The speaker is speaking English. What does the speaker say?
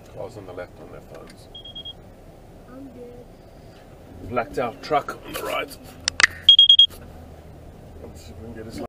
Cars on the left on their phones. I'm good. Blacked out truck on the right. Let's see if we can get his